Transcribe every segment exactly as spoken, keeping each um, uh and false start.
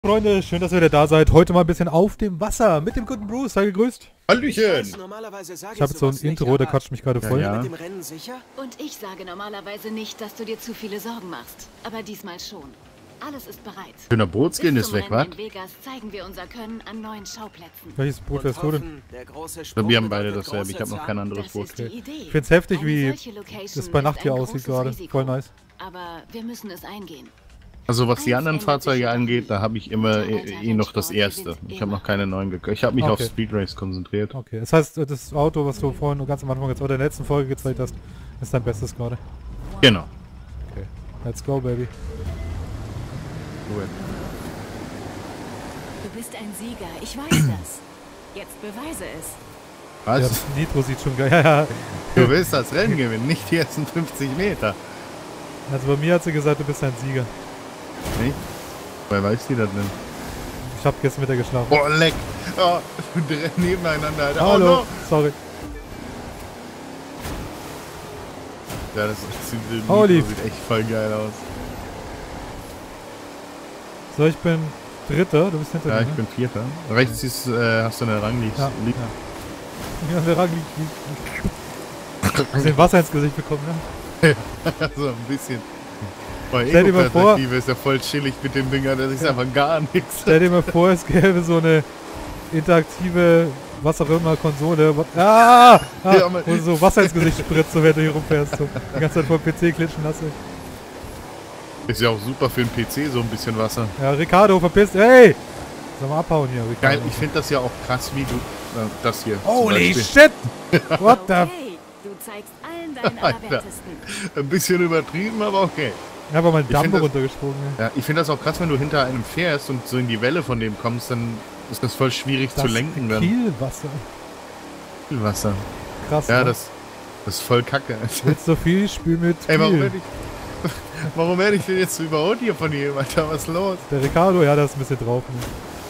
Freunde, schön, dass ihr wieder da seid. Heute mal ein bisschen auf dem Wasser mit dem guten Bruce. Sei gegrüßt. Hallöchen! Ich habe so ein Intro, der quatscht mich gerade voll. Ja, ja. Mit dem Rennen sicher? Und ich sage normalerweise nicht, dass du dir zu viele Sorgen machst. Aber diesmal schon. Alles ist bereit. Schöner Bootskin Bis ist zum weg, was? Rennen in Vegas zeigen wir unser Können an neuen Schauplätzen. Welches Boot wärst du denn? Der große Wir Sprung haben beide bedeutet dasselbe, ich habe große noch kein Zahlen. anderes Das Boot. ist die Okay. Idee. Ich find's heftig, Eine wie solche Location das bei Nacht ist hier ein aussieht großes gerade. Risiko. Voll nice. Aber wir müssen es eingehen. Also was die Eins anderen ändert Fahrzeuge sich angeht, jedoch da habe ich immer nie. eh, eh noch das erste. Ich habe noch keine neuen gekauft. Ich habe mich Okay. auf Speed Race konzentriert. Okay, das heißt, das Auto, was du vorhin ganz am Anfang jetzt oder in der letzten Folge gezeigt hast, ist dein bestes gerade. Genau. Okay, let's go, baby. Cool. Du bist ein Sieger, ich weiß das. Jetzt beweise es. Ja, Was? das Nitro sieht schon geil. Ja, ja. Du willst das Rennen gewinnen, nicht die ersten fünfzig Meter. Also bei mir hat sie gesagt, du bist ein Sieger. Nicht? Woher weiß die das denn? Ich habe gestern mit der geschlafen. Boah, leck! Oh, direkt nebeneinander, Alter. Hallo, Oh, no. sorry. Ja, das ist ziemlich Holy. Nitro sieht echt voll geil aus. So, ich bin Dritter, du bist hinter Ja, mir. ich ne? bin Vierter. Rechts ist, äh, hast du eine Rangliste. Ja, ja. Ja, der Rang liegt. Hast den Wasser ins Gesicht bekommen, ne? So ein bisschen. Boah, Stell dir mal vor- Ego-Perspektive ist ja voll chillig mit dem Dinger, das ist einfach gar nichts. Stell dir mal vor, es gäbe so eine interaktive, was auch immer, Konsole. wo- Ah! ah Ja, aber- wo du so Wasser ins Gesicht spritzt, so während du hier rumfährst. So. Die ganze Zeit vor dem P C klitschen lassen. Ist ja auch super für den P C, so ein bisschen Wasser. Ja, Ricardo, verpisst. Hey! Soll mal abhauen hier, Ricardo. Geil, ich finde das ja auch krass, wie du. Äh, das hier. zum Holy Beispiel. shit! What the... Okay, du zeigst allen deinen Alter. Allerwertesten. Ein bisschen übertrieben, aber okay. Ich hab aber mein Ich find Dampf das- runtergesprungen. Ja. Ja, ich finde das auch krass, wenn du hinter einem fährst und so in die Welle von dem kommst, dann ist das voll schwierig zu lenken. Dann Kielwasser. viel Wasser. Krass, Ja, ne? das, das ist voll kacke. Willst du viel, spiel mit Ey, warum Kiel. werde ich. Warum werde ich denn jetzt so überholt hier von ihm, Alter? Was ist los? Der Ricardo, ja, der ist ein bisschen drauf. Ne?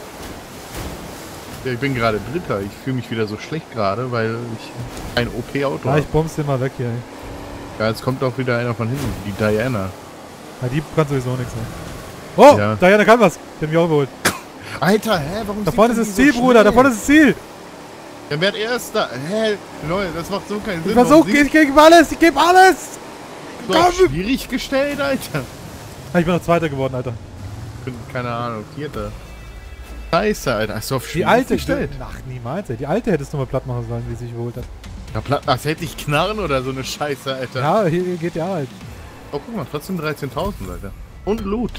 Ja, ich bin gerade Dritter. Ich fühle mich wieder so schlecht gerade, weil ich ein O P-Auto Ja, habe. ich bomb's den mal weg hier, ey. Ja, jetzt kommt auch wieder einer von hinten, die Diana. Ja, die kann sowieso nichts mehr. Oh, Ja. Diana kann was. Den hab ich auch geholt. Alter, hä? Warum Da sind vorne ist denn das die Ziel, so Bruder. Da schnell? vorne ist das Ziel. Der wird Erster. Hä? Leute, das macht so keinen Sinn. Ich versuch, Warum ich gebe alles. Ich gebe alles. siehst du doch schwierig gestellt, Alter. Ah, ich bin noch Zweiter geworden, Alter. Ich bin, keine Ahnung, Vierter. Scheiße, Alter. Hast du auf Die schwierig alte gestellt? Ach, niemals, ey. Die alte hättest du mal platt machen sollen, wie sie sich geholt hat. Ja, Platt, als hätte ich Knarren oder so eine Scheiße, Alter. Ja, hier geht ja halt. Oh, guck mal, trotzdem dreizehntausend, Alter. Und Loot.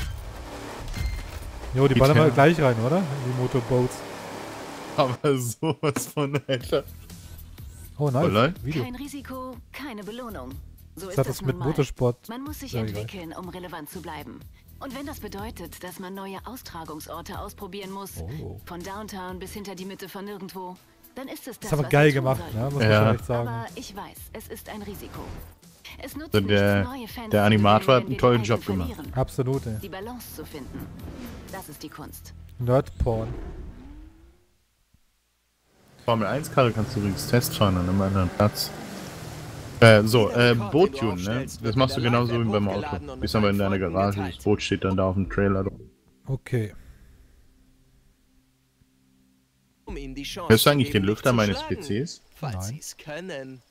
Jo, die Geht ballern ja. wir gleich rein, oder? In die Motorboats. Aber sowas von, Alter. Oh, nice. Voll Video. Kein Risiko, keine Belohnung. So Das ist hat das das mit nun mal. Motorsport. Man muss sich Ja, egal. entwickeln, um relevant zu bleiben. Und wenn das bedeutet, dass man neue Austragungsorte ausprobieren muss, Oh. von Downtown bis hinter die Mitte von nirgendwo, dann ist es das, Das ist aber was geil wir tun gemacht, sollten. ne? Muss man Ja. schon echt sagen. Aber ich weiß, es ist ein Risiko. Es nutzt So, nichts, der- neue Fans der zu Animator gewinnen, hat einen wenn wir tollen die Job Regeln gemacht. verlieren. Absolut, ey. Die Balance zu finden. Das ist die Kunst. Nerdporn. Formel eins Karre kannst du übrigens testfahren an einem anderen Platz. Äh, so, äh, Boot tunen, ne? Das machst du genauso wie beim Auto. Bist aber in deiner Garage, das Boot steht dann da auf dem Trailer. Okay. Um ihnen die Chance Hörst du zu eigentlich den geben, Lüfter dich zu meines schlagen, P Cs? Falls Nein. sie es können.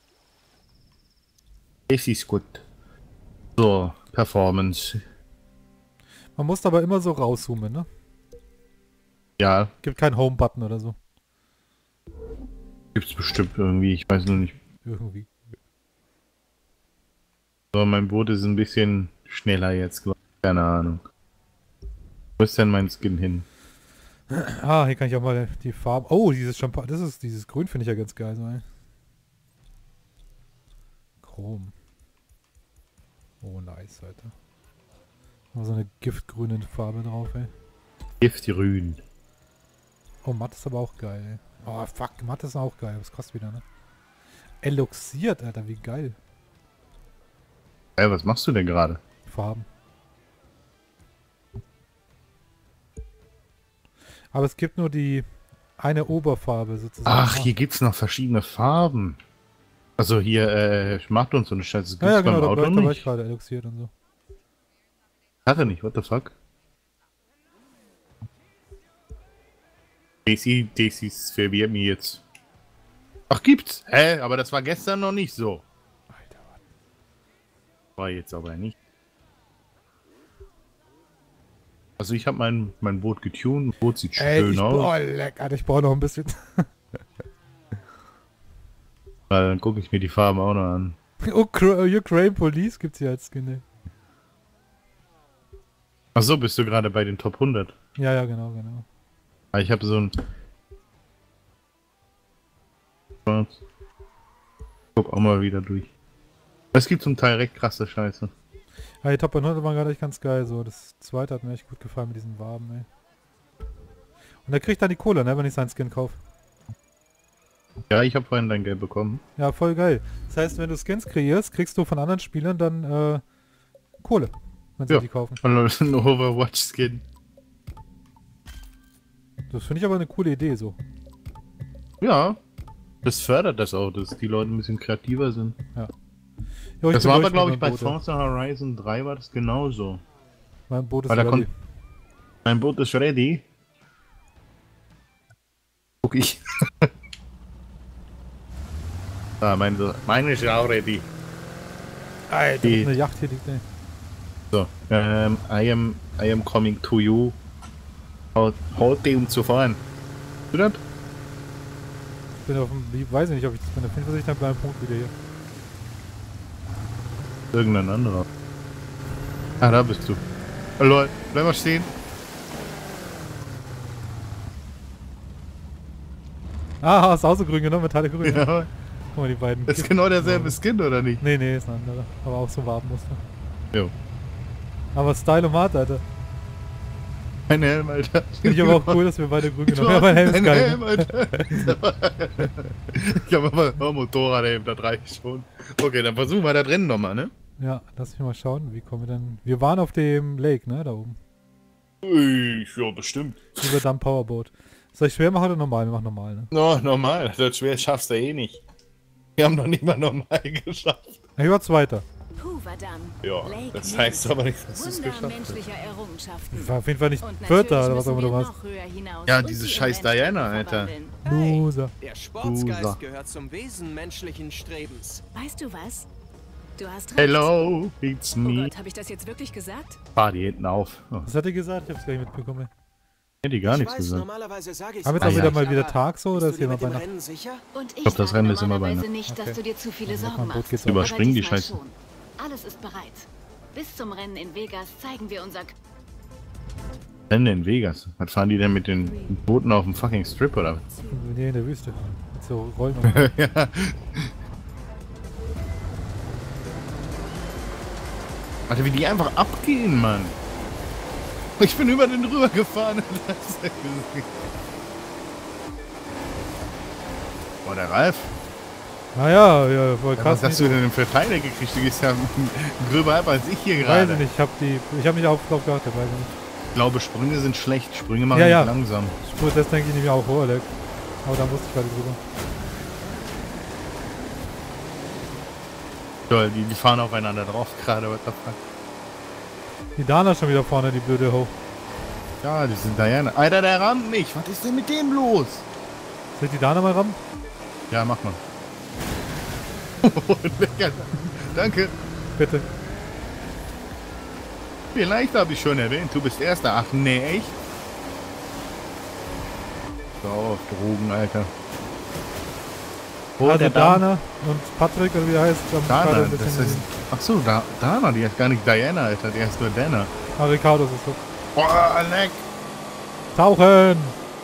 Das ist gut. So, Performance. Man muss aber immer so rauszoomen, ne? Ja, Gibt keinen Home-Button oder so. gibt's bestimmt irgendwie, ich weiß noch nicht. Irgendwie. So, mein Boot ist ein bisschen schneller jetzt, glaub ich. Keine Ahnung. Wo ist denn mein Skin hin? Ah, hier kann ich auch mal die Farbe... Oh, dieses Champagner... Das ist... Dieses Grün finde ich ja ganz geil, so, ey. Chrom. Oh, nice, Alter. Mal so eine giftgrüne Farbe drauf, ey. Giftgrün. Oh, matt ist aber auch geil, ey. Oh, fuck, matt ist auch geil. Das kostet wieder, ne? Eloxiert, Alter, wie geil. Ey, was machst du denn gerade? Farben. Aber es gibt nur die eine Oberfarbe sozusagen. Ach, hier gibt's noch verschiedene Farben. Also hier, äh, Schmatt und so eine Scheiße. Das Ja, ja, gibt's genau, beim da, Auto da war ich nicht. gerade eloxiert und so. Karre nicht, what the fuck? Daisy, Daisy verwirrt mich jetzt. Ach, gibt's? Hä? Aber das war gestern noch nicht so. Alter, was? War jetzt aber nicht. Also ich habe mein, mein Boot getuned, mein Boot sieht Ey, schön ich, aus. oh, leck, Alter, ich brauche noch ein bisschen. Weil dann gucke ich mir die Farben auch noch an. Ukra Ukraine Police gibt's hier als Skin. Ey. Achso, bist du gerade bei den Top hundert? Ja, ja, genau, genau. Ah, ich habe so ein... Guck auch mal wieder durch. Es gibt zum Teil recht krasse Scheiße. Ja, die Top hundert waren gerade echt ganz geil. So, das zweite hat mir echt gut gefallen mit diesen Waben, ey. Und er kriegt dann die Kohle, ne, wenn ich seinen Skin kaufe. Ja, ich habe vorhin dein Geld bekommen. Ja, voll geil. Das heißt, wenn du Skins kreierst, kriegst du von anderen Spielern dann äh, Kohle, wenn sie Ja. die kaufen. Und ein Overwatch-Skin. Das finde ich aber eine coole Idee so. Ja. Das fördert das auch, dass die Leute ein bisschen kreativer sind. Jo, ich Das bin war durch aber, glaube mit ich, bei meinem Boot, ey. Forza Horizon drei war das genauso. Mein Boot ist Weil da ready. kommt- Mein Boot ist ready. Guck ich. Ah, meine, meine ist auch ready. Alter, Die- eine Yacht hier liegt, ey. So, ähm, I am, I am coming to you. Halt, heute um zu fahren. Du das? Ich bin auf dem, ich weiß nicht, ob ich das bin. Auf jeden Fall sehe ich dann bei einem Punkt wieder hier. Irgendein anderer. Ah, da bist du. Oh, Leute, bleib mal stehen. Ah, hast du auch so grün genommen, Metalle grün. Ja. Ja, Guck mal, die beiden. das ist genau derselbe Skin, oder nicht? Nee, nee, ist ein anderer. Aber auch so Wabenmuster. Jo. Aber Style und Mart, Alter. Mein Helm, Alter. Finde ich aber auch cool, dass wir beide grün Du genommen haben. Ja, mein Helm ist hast geil. einen Ne? Helm, Alter. Ich hab aber oh, Motorradhelm, das reicht schon. Okay, dann versuchen wir da drin nochmal, ne? Ja, lass mich mal schauen, wie kommen wir denn... Wir waren auf dem Lake, ne, da oben. Ich, ja, bestimmt. Über Damm Powerboat. Soll ich schwer machen oder normal? Wir machen normal, ne? No, normal. Das schwer schaffst du eh nicht. Wir haben noch nicht mal normal geschafft. Ich war Zweiter. Hoover-Damm. Ja, Lake das Ness. heißt aber nicht, dass du es Wunder geschafft hast. menschlicher Errungenschaften. Ich war auf jeden Fall nicht Und Vierter natürlich oder was auch immer müssen du wir warst. noch höher hinaus Ja, und diese sie in scheiß Rennstrecken Diana, Alter. verwandeln. Loser. Der Sportsgeist Loser. gehört zum Wesen menschlichen Strebens. Weißt du was? Du hast recht. Hello, it's Oh me. Gott, habe ich das jetzt wirklich gesagt? Fahr die hinten auf. Oh, Was hat er gesagt? Ich hab's gar nicht mitbekommen. hätte die gar ich nichts weiß, gesagt. normalerweise sage ich Haben wir jetzt Ah, auch ja. wieder mal wieder aber Tag so oder bist ist du dir jemand mit bei dem Nacht? Rennen sicher? Und ich glaub, das sage Rennen ist immer bei normalerweise Nacht. nicht, dass Okay. du dir zu viele Ja, Sorgen mein Boot machst. geht's auch. Überspringen die Aber diesmal Scheiße. schon. Alles ist bereit. Bis zum Rennen in Vegas zeigen wir unser... K Rennen in Vegas. Was fahren die denn mit den Booten auf dem fucking Strip oder was? Nee, in der Wüste. Mit so Rollen. Ja. Alter, wie die einfach abgehen, Mann. Ich bin über den drüber gefahren. Boah, der Ralf. Naja, ja, voll Ja, krass. was hast du denn für Teile gekriegt? Du gehst ja gröber ab als ich hier Weiß gerade. ich nicht, ich hab die. Ich hab nicht auf drauf geachtet, weiß ich nicht. Ich glaube, Sprünge sind schlecht. Sprünge machen Ja, ja. dich langsam. Spur, das denke ich nicht mehr auch hoch, Alex. Aber da musste ich gerade drüber. Toll, die, die fahren aufeinander drauf gerade. What the fuck? Die Dana ist schon wieder vorne, die blöde Ho. Ja, die sind Diana. Alter, der rammt mich. Was ist denn mit dem los? Soll ich die Dana mal rammen? Ja, mach mal. Lecker. Danke. Bitte. Vielleicht habe ich schon erwähnt, du bist Erster. Ach nee, echt? So, auf Drogen, Alter. Oh, also der Damm. Dana und Patrick, oder wie er heißt, am Dana, gerade ein das bisschen- ist... Ach so, da, Dana, die heißt gar nicht Diana, Alter, die heißt nur Dana. Ah, Ricardo ist es so. Boah, leck. Tauchen!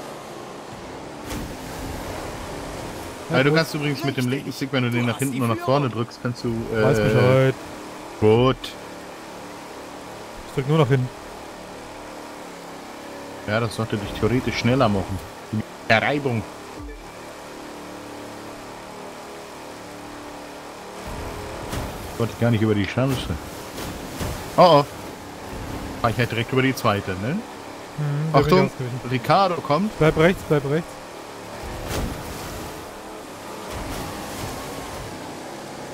Ja, du kannst übrigens mit dem linken Stick, wenn du den nach hinten und nach vorne drückst, kannst du... Äh, Weiß Bescheid. Gut. Ich drück nur noch hin. Ja, das sollte dich theoretisch schneller machen. Der Reibung. Wollte ich gar nicht über die Chance. Oh oh. Fahr ich halt direkt über die zweite, ne? Hm, da bin ich Achtung, ausgewichen. Ricardo kommt. Bleib rechts, bleib rechts.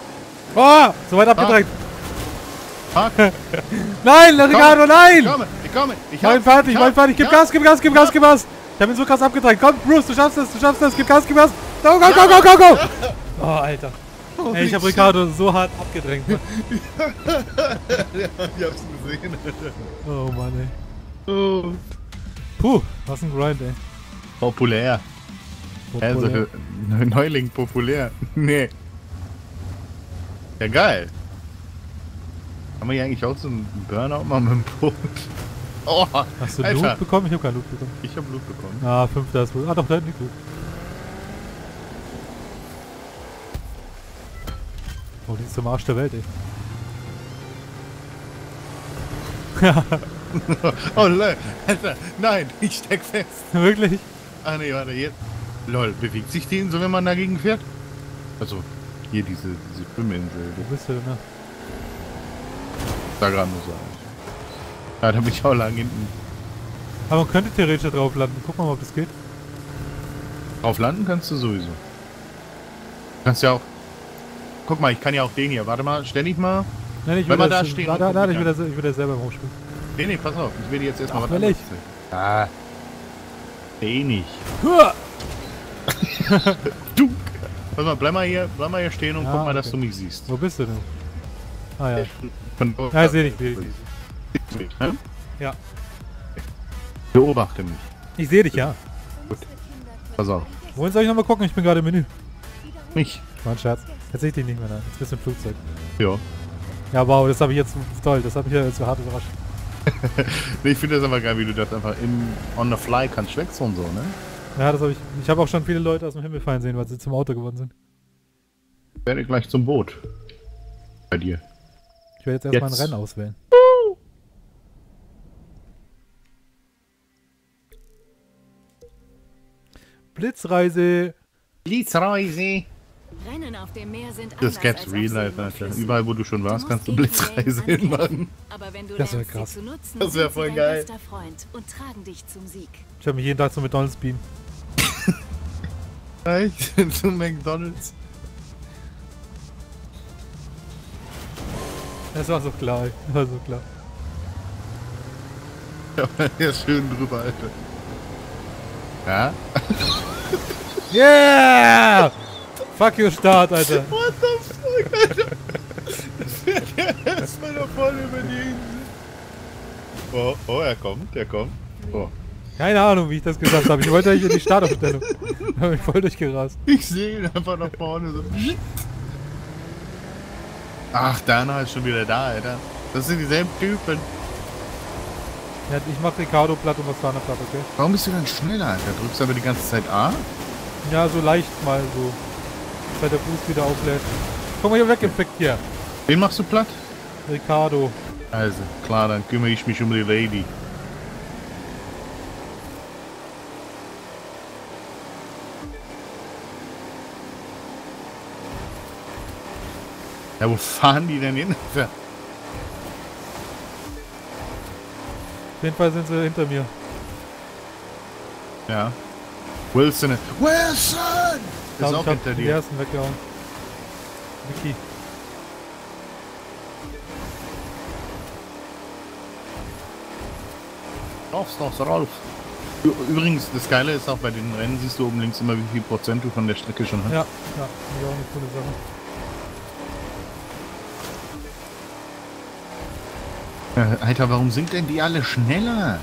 Oh! So weit abgedreht! Fuck. Nein, Ricardo, nein! Komm, komme. Ich Mein hab, fertig, ich mein hab, fertig. Gib ja. Gas, gib Gas, gib Gas, gib Gas. Ich hab ihn so krass abgedrängt. Komm, Bruce, du schaffst das, du schaffst das. Gib Gas, gib Gas. Go, go, go, go, go, go. Oh, Alter. Ey, ich hab Ricardo so hart abgedrängt. Ne? Ich hab's gesehen. Oh, Mann, ey. Oh. Puh, was ein Grind, ey. Populär. Also, Populär. Neuling populär. Nee. Ja, geil. Haben wir hier eigentlich auch so einen Burnout mal mit dem Boot? Oh, Hast du Alter. Loot bekommen? Ich hab keinen Loot bekommen. Ich hab Blut bekommen. Ah, fünfter ist wohl. Ah, doch, da hinten liegt Loot. Oh, die ist zum Arsch der Welt, ey. Oh, lol. Alter, nein, ich steck fest. Wirklich? Ah, nee, warte, jetzt. Lol, bewegt sich die Insel, wenn man dagegen fährt? Also, hier diese, diese Schwimminsel. Wo bist du denn, ne? Da gerade nur so. Ja, da bin ich auch lang hinten. Aber man könnte theoretisch da drauf landen. Guck mal, ob das geht. Drauf landen kannst du sowieso. Kannst ja auch. Guck mal, ich kann ja auch den hier. Warte mal, stell dich mal. Nein, ich Wenn will wir da das, stehen da, und da, gucken da, ich will kann. das, ich will das selber rumspielen. Nee, nee, pass auf. Ich will dir jetzt erstmal Ach, was will ich? zeigen. Ah. Eh nicht. Huah! Du! Pass mal, bleib mal hier, bleib mal hier stehen und Ja, guck mal, okay. dass du mich siehst. Wo bist du denn? Ah ja. Von Ja, ich seh dich, seh dich. Siehst mich, ne? Ja. Beobachte mich. Ich sehe dich, ja. Pass auf. Wohin soll ich nochmal gucken? Ich bin gerade im Menü. Mich. War ein Scherz. Jetzt sehe ich dich nicht mehr da. Jetzt bist du im Flugzeug. Ja. Ja, wow, das habe ich jetzt toll. Das habe ich ja jetzt so hart überrascht. Nee, ich finde das aber geil, wie du das einfach im on the fly kannst wechseln und so, ne? Ja, das habe ich. Ich habe auch schon viele Leute aus dem Himmel fallen sehen, weil sie zum Auto geworden sind. Ich werde gleich zum Boot. Bei dir. Ich werde jetzt erstmal ein Jetzt. Rennen auswählen. Blitzreise. Blitzreise. Rennen auf dem Meer sind Das anders gab's als Real auf Life, Seen und Alter. Flüssen. Überall, wo du schon warst, Du kannst du musst gegen die Blitzreise Wellen hinmachen. ankämpfen, Aber wenn du Das wär lernst, sie krass. zu nutzen, Das wär sind voll sie geil. dein bester Freund und tragen dich zum Sieg. Ich habe mich jeden Tag zum McDonalds beamen. Echt? Zu McDonalds. Das war so klar, ey. Das war so klar. Ja, der ist schön drüber, Alter. Ja? Yeah! Fuck you, Start, Alter. What the fuck, Alter? Das fährt ja erstmal da voll über die Insel. Oh, oh, er kommt, er kommt. Oh. Keine Ahnung, wie ich das gesagt habe. Ich wollte eigentlich in die Startaufstellung. Aber ich voll durchgerast. Ich sehe ihn einfach nach vorne so. Ach, Dana ist schon wieder da, Alter. Das sind dieselben Typen. Ja, ich mach Ricardo platt und Mastana platt, okay? Warum bist du dann schneller, Alter? Drückst du aber die ganze Zeit A? Ja, so leicht mal so. Seit der Boost wieder auflädt. Guck mal hier weggepickt hier. Wen machst du platt? Ricardo. Also, klar, dann kümmere ich mich um die Lady. Ja, wo fahren die denn hin? Alter? Auf jeden Fall sind sie hinter mir. Ja. Wilson. Wilson! Ich Ist glaub, auch ich hab hinter den dir. ersten weggehauen. Vicky. Raus, raus, raus. Ü- Übrigens, das Geile ist auch bei den Rennen, siehst du oben links immer, wie viel Prozent du von der Strecke schon hast. Ja, ja, das ist auch eine coole Sache. Äh, Alter, warum sind denn die alle schneller?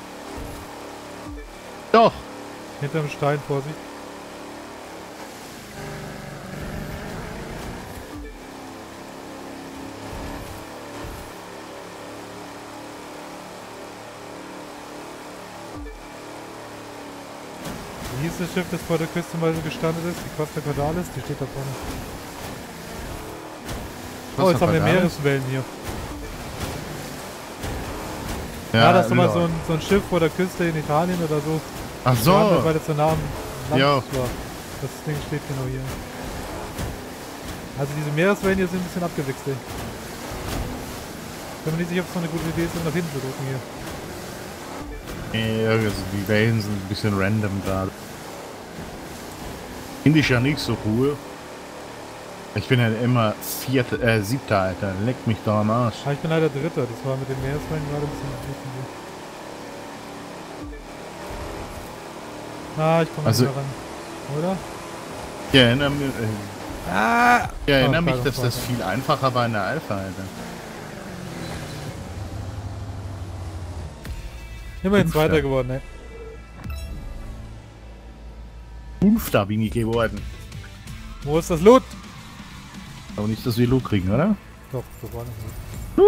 Doch. Hinterm Stein, Vorsicht. Wie hieß das Schiff, das vor der Küste mal so gestanden ist? Die Costa Cordalis, die steht da vorne. Oh, jetzt haben wir Meereswellen hier. Ja, das ist doch mal so ein, so ein Schiff vor der Küste in Italien oder so. Ach so. Gelandet, weil das so nah am Land Ja. war. Das Ding steht genau hier. Also diese Meereswellen hier sind ein bisschen abgewichst, ey. Ich bin mir nicht sicher, ob es so eine gute Idee ist, um nach hinten zu drücken hier. Ja, also die Wellen sind ein bisschen random gerade. Finde ich ja nicht so cool. Ich bin ja immer vierter, äh, siebter, Alter. Leck mich doch am Arsch. Aber ich bin leider Dritter, das war mit den Meereswellen gerade ein bisschen Ah, ich komme Also- nicht mehr ran. Oder? Ich erinnere mich, äh, Ah! ich erinnere Oh, mich Gott, dass oh das Gott. viel einfacher war in der Alpha, Alter. Immerhin Fünfter. Zweiter geworden, ey. Fünfter bin ich geworden. Wo ist das Loot? Aber nicht, dass wir Loot kriegen, oder? Doch, das war nicht so.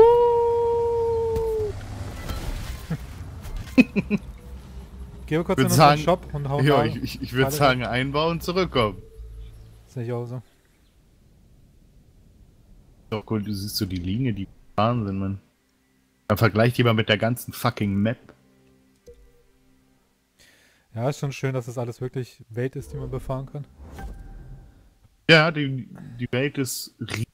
Geh kurz in Würd unseren sagen- Shop und hau Ja, da. ich, ich, ich würde Alle sagen, einbauen, zurückkommen. Ist nicht auch so. Doch cool, du siehst so die Linie, die Wahnsinn, Mann. Dann vergleicht die mal mit der ganzen fucking Map. Ja, ist schon schön, dass das alles wirklich Welt ist, die man befahren kann. Ja, die, die Welt ist rie-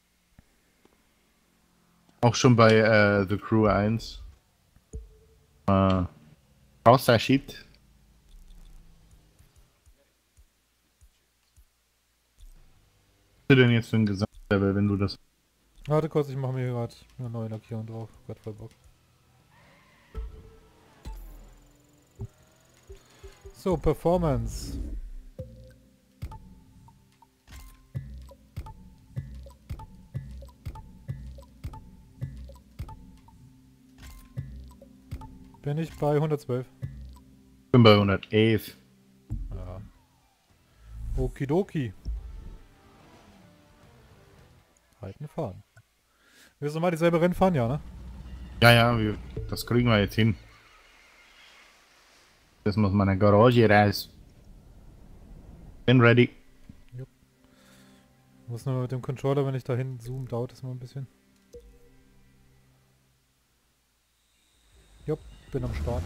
auch schon bei äh, The Crew eins. Äh, außer Shit. Was ist denn jetzt für ein Gesamtlevel, wenn du das... Warte kurz, ich mache mir gerade eine neue Lackierung drauf. Gott voll Bock. So, Performance. Bin ich bei hundertzwölf. bin bei hundertelf. Ja. Okidoki. Halten, fahren. Willst du mal dieselbe Rennen fahren? Ja, ne? Ja, ja, wir, das kriegen wir jetzt hin. Das muss meine Garage raus. Bin ready. Muss nur mit dem Controller, wenn ich dahin zoome, dauert das mal ein bisschen. Jupp, bin am Start.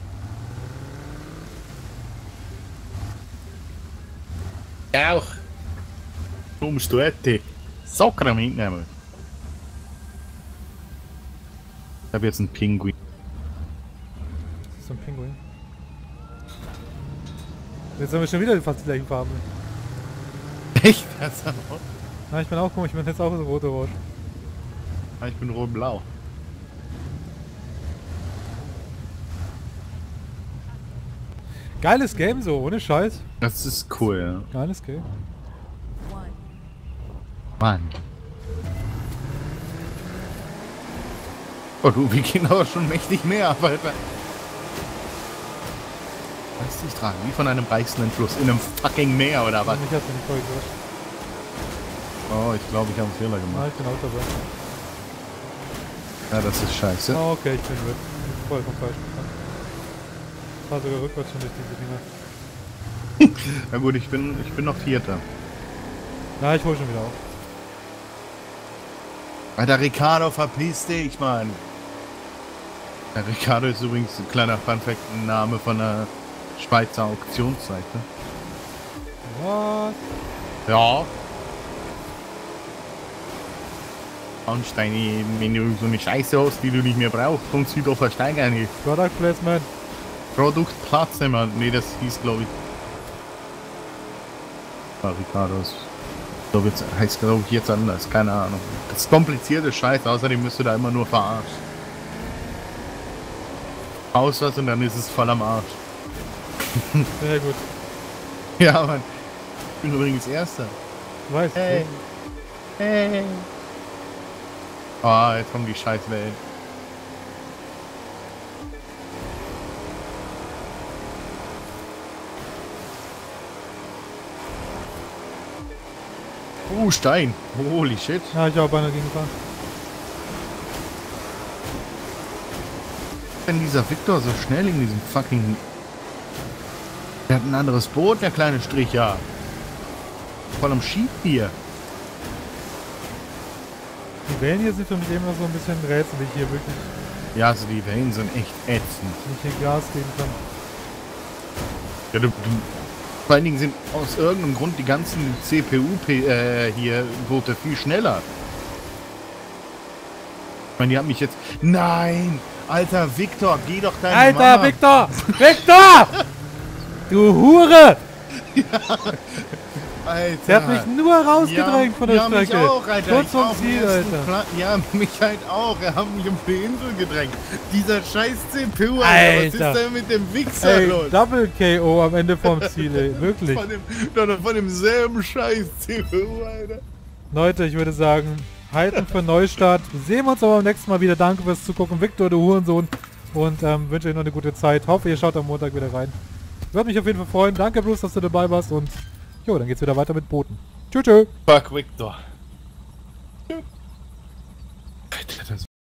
Auch. Kommst du hätte? Socker mitnehmen. Ich habe jetzt einen Pinguin. Das ist so ein Pinguin. Jetzt haben wir schon wieder fast die gleichen Farben. Echt? Das ist auch. Na, ich bin auch komisch, ich bin jetzt auch so rote Orange. Ich bin rot-blau. Geiles Game so, ohne Scheiß. Das ist cool, ja. Geiles Game. Mann. Oh du, wir gehen aber schon mächtig mehr ab, Alter. Lass dich tragen, wie von einem reißenden Fluss in einem fucking Meer oder was? Mich hast du nicht voll gehört. Oh, ich glaube, ich habe einen Fehler Na, gemacht. ich bin auch dabei. Ja, das ist scheiße. Ah, okay, ich bin weg. Voll vom falschen Fall. Ich fahr sogar rückwärts schon durch diese Dinger. Na gut, ich bin, ich bin noch Vierter. Na, ich hol schon wieder auf. Alter, Ricardo, verpiss dich, Mann. Der Ricardo ist übrigens ein kleiner Funfact, ein Name von einer Schweizer Auktionsseite. Was? Ja. Und deine, wenn du so eine Scheiße hast, die du nicht mehr brauchst, kannst du die doch versteigern. hier. Product Placement. Produktplatz immer. Nee, das hieß, glaube ich. Ah, Ricardos. Ich glaube, jetzt heißt glaube ich jetzt anders. Keine Ahnung. Das ist komplizierte Scheiße. Außerdem müsst du da immer nur verarscht. Aus was und dann ist es voll am Arsch. Sehr gut. Ja, Mann. Ich bin übrigens Erster. Weißt Hey. Hey. Ah, jetzt kommt die Scheißwelt. Oh, Stein. Holy shit. du? Ja, ich habe beinahe gegengefahren. Wenn dieser Victor so schnell in diesem fucking... Der hat ein anderes Boot, der kleine Strich, ja. Voll am Schieb hier. Die Wellen hier sind für mich immer so ein bisschen rätselig hier wirklich. Ja, also die Wellen sind echt ätzend. Wenn ich hier Gas geben kann. Ja, du, du, vor allen Dingen sind aus irgendeinem Grund die ganzen C P U äh, hier Boote viel schneller. Ich meine, die haben mich jetzt... Nein! Alter, Victor, geh doch deine Alter, Mama. Victor! Victor! Du Hure! Alter. Der hat mich nur rausgedrängt ja, von der ja, Strecke. Mich auch, Alter. Kurz Ich vom auf dem Ziel, ersten Alter. Pla ja, mich halt auch. Er hat mich um die Insel gedrängt. Dieser scheiß C P U, Alter. Alter. Was ist denn mit dem Wichser Ey, los? Double K O am Ende vom Ziel, ey. Wirklich. Von, dem, doch, von demselben scheiß C P U, Alter. Leute, ich würde sagen, halten für Neustart. Sehen wir uns aber beim nächsten Mal wieder. Danke fürs Zugucken. Victor, du Hurensohn. Und ähm, wünsche euch noch eine gute Zeit. Hoffe, ihr schaut am Montag wieder rein. Würde mich auf jeden Fall freuen. Danke, Bruce, dass du dabei warst. Und jo, dann geht's wieder weiter mit Booten. Tschüss, tschüss. Fuck Victor. Alter, das